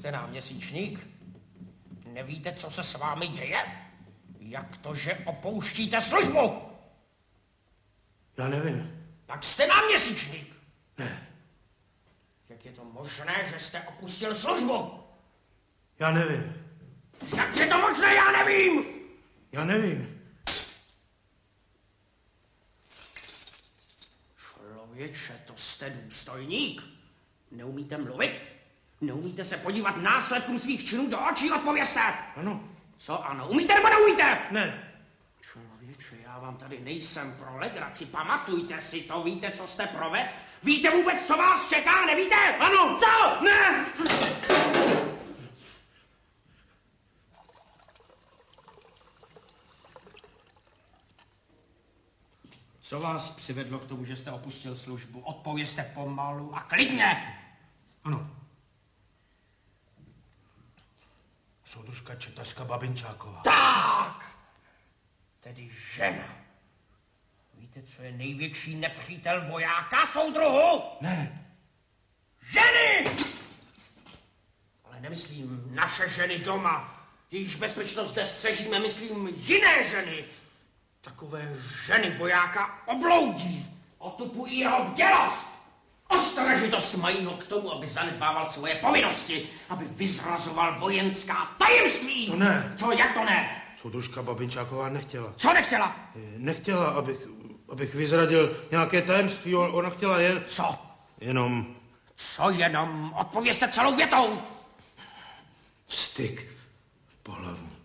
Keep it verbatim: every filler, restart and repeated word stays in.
jste náměsíčník? Nevíte, co se s vámi děje? Jak to, že opouštíte službu? Já nevím. Tak jste náměsíčník. Ne. Jak je to možné, že jste opustil službu? Já nevím. Jak je to možné, já nevím! Já nevím. Člověče, to jste důstojník. Neumíte mluvit? Neumíte se podívat následkům svých činů do očí? Odpovězte! Ano. Co ano? Umíte nebo neumíte? Ne. Člověče, já vám tady nejsem pro legraci. Pamatujte si to. Víte, co jste proved? Víte vůbec, co vás čeká? Nevíte? Ano. Co? Ne. Co vás přivedlo k tomu, že jste opustil službu? Odpovězte pomalu a klidně. Ano. Soudružka četařka Babinčáková. Tak! Tedy žena. Víte, co je největší nepřítel vojáka, soudruhu? Ne. Ženy! Ale nemyslím naše ženy doma. Jejíž bezpečnost zde střežíme, myslím jiné ženy. Takové ženy vojáka obloudí, otupují jeho bdělost. Ostražitost mají ho k tomu, aby zanedbával svoje povinnosti, aby vyzrazoval vojenská tajemství. To ne. Co, jak to ne? Soudružka Babinčáková nechtěla. Co nechtěla? Nechtěla, abych, abych vyzradil nějaké tajemství. Ona chtěla jen... Co? Jenom... Co jenom? Odpovězte celou větou. Styk pohlavní.